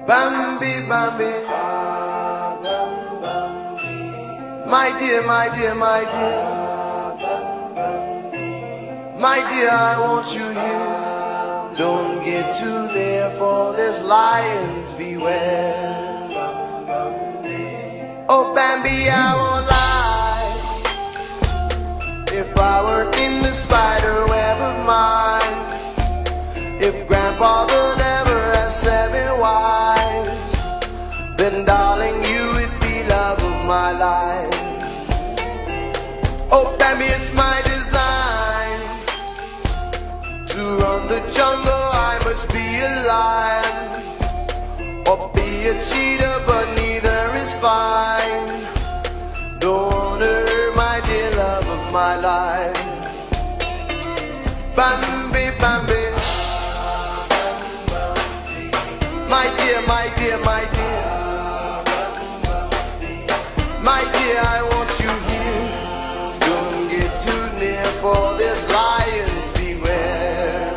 Bambi, Bambi, my dear, my dear, my dear, my dear, I want you here. Don't get too near, for there's lions beware. Oh Bambi, I won't lie. If I were in the spider web of mine, if grandfather never had 7 wives, then darling, you would be love of my life. Oh Bambi, it's my design to run the jungle. I must be a lion or be a cheetah, but neither is fine. Don't wanna hurt my dear love of my life. Bambi, Bambi, my dear, my dear, my dear, my dear, I want you here. Don't get too near, for there's lions beware.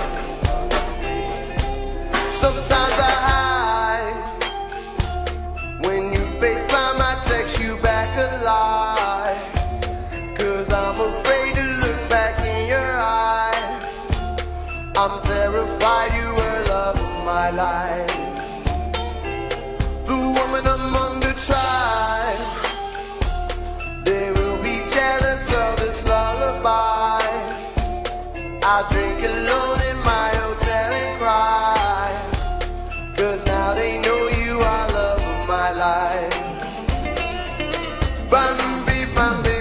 Sometimes I hide. When you FaceTime, I text you back a lie, 'cause I'm afraid to look back in your eye. I'm terrified you were love of my life. The woman among the tribe, they will be jealous of this lullaby. I drink alone in my hotel and cry, 'cause now they know you are love of my life. Bambi, Bambi,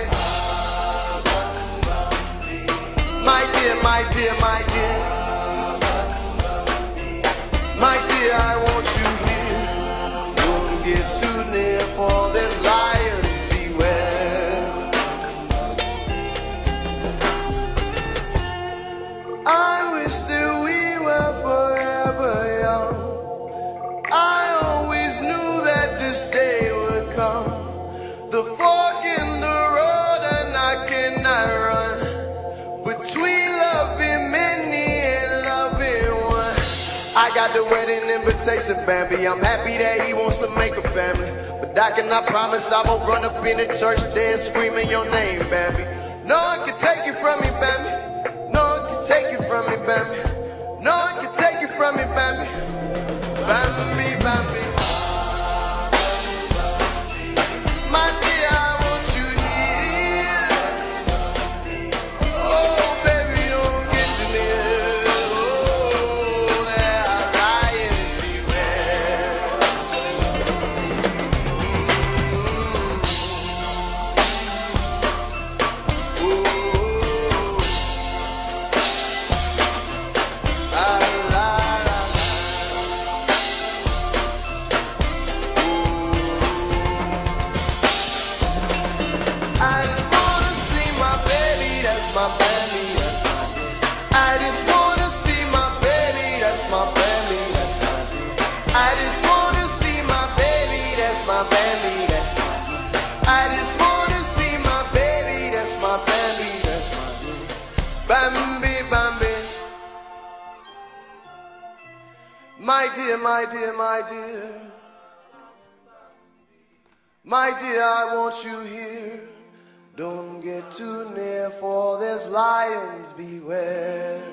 my dear, my dear, my dear, my dear, I want you here. Don't get too near, for there's lions beware. I wish that we were forever young. I always knew that this day would come. The fork in the road and I cannot run between loving many and loving one. I got the wedding invitation, Bambi. I'm happy that he wants to make a family, but I cannot promise I won't run up in the church there screaming your name, Bambi. No one can take you from me, Bambi. No one can take you from me, Bambi. No one can take you from me, Bambi. Bambi, Bambi, my dear, I want you here. Oh, baby, don't get too near. Oh, there are lions beware. La, la, la. I just wanna see my baby, that's my baby, that's my baby. I just wanna see my baby, that's my baby, that's my baby. I just wanna see my baby, that's my baby, that's my baby. I just wanna see my baby, that's my baby, that's my baby. Bambi, Bambi, my dear, my dear, my dear, my dear, I want you here. Don't get too near, for there's lions beware.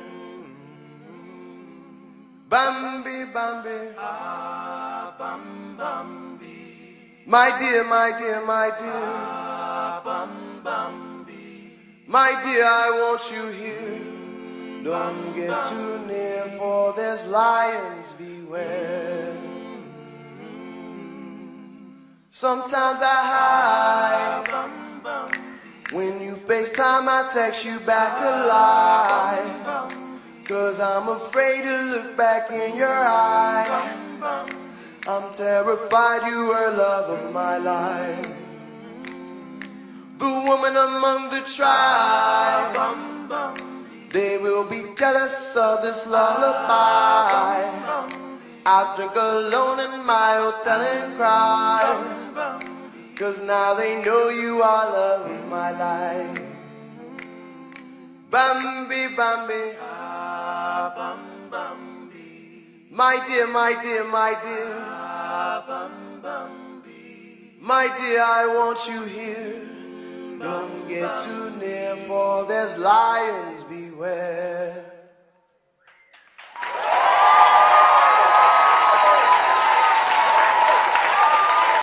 Bambi, Bambi, my dear, my dear, my dear, my dear, I want you here. Don't get too near, for there's lions beware. Sometimes I hide. When you FaceTime, I text you back a lie, 'cause I'm afraid to look back in your eye. I'm terrified you were love of my life. The woman among the tribe, they will be jealous of this lullaby. I'll drink alone in my hotel and cry, 'cause now they know you are love of my life. Bambi, Bambi, My dear, my dear, my dear. My dear, I want you here. Don't get too near, for there's lions beware.